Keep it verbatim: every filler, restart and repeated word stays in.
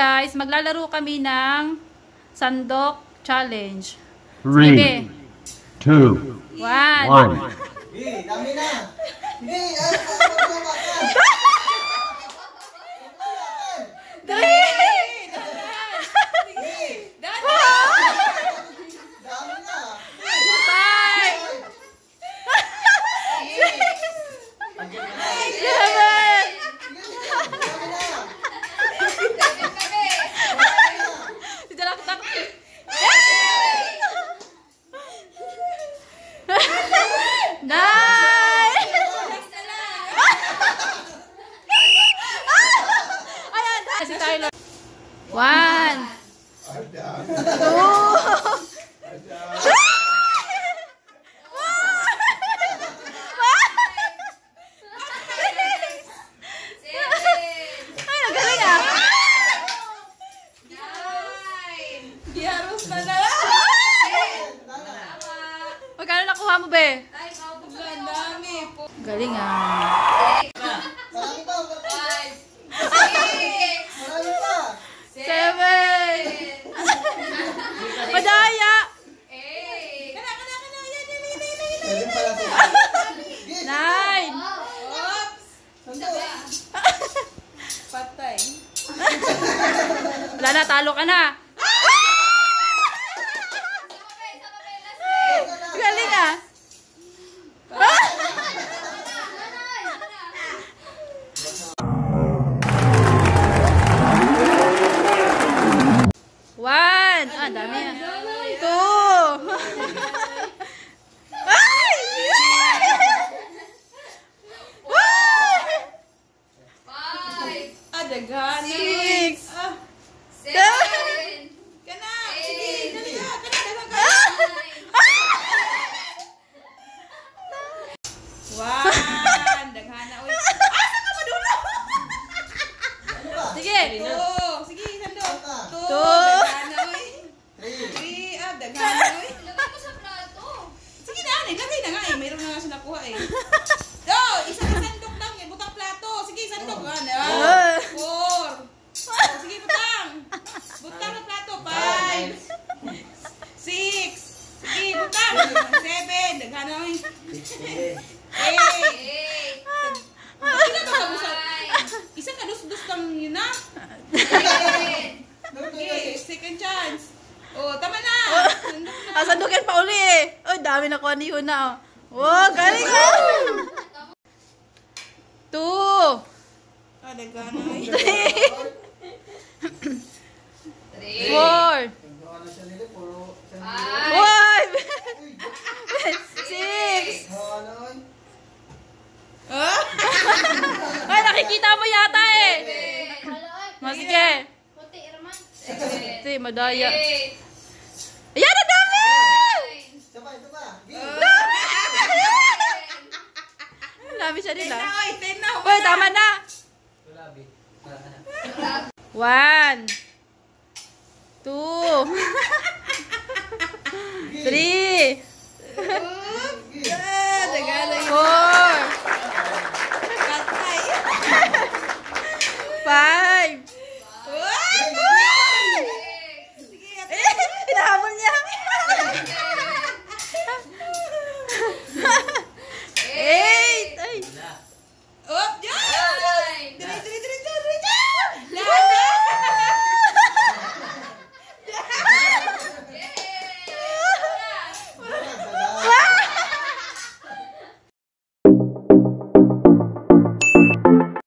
guys, maglalaro kami ng Sandok Challenge. three, two, one. one. Hey, dami na. Hey, One, magkano nakuha mo, be? Ay, ang dami po. Galing ah. marami pa. Five, six, Marami pa. Seven. Madaya. eight. Kana, kana, kana. Yan, yan, yan, yan, yan. Seven pala to. Nine. Oops. Patay. Wala na, talo ka na. Galing ah. One. Ah, dami ah. Two. Ay! Five, Ah, daghan. Six. Ah. seven, Kana. eight, Dali ka. Kana, dali ka. One. Daghan na. Uy. Ah, saan ka madulo? Sige. Two. Sige, Sandok. Two. Two. Daghan na, uy. Three. Three. Ah, daghan na, uy. Ilagay mo sa plato. Sige na, ilagay na nga eh. Mayroon na nga siya nakuha eh. Oh, isang sandok lang eh. Butang plato. Sige, sandok. Ano? Four. Oh, sige, butang. Butang na plato. Five. Six. Sige, butang. Seven. Daghan na, uy. Eight. Eight, Bakit na ba sa nine, isang kadus-dus lang yun na? ten. Okay, second chance. Oh, tama na. Ah, sandukin pa uli eh. Oh, dami na kuha ni Huna. Oh, wow, galing ah. Two. Ah, dagana. Three. Three, Four. Ano siya nila? Puro. five, Five. Six. Ano? Ah? Ay, nakikita mo yata eh. Mas sige. seven, Si, madaya. eight, Ayan, ang dami! nine, Isa pa, isa pa. Ang dami siya Ten nila. na, oy. Ten na. Uy, tama na. One. Two. Three. Ah, dagana. Four. Patay. Five. Ah! six, Eh, hinahamon niya. seven,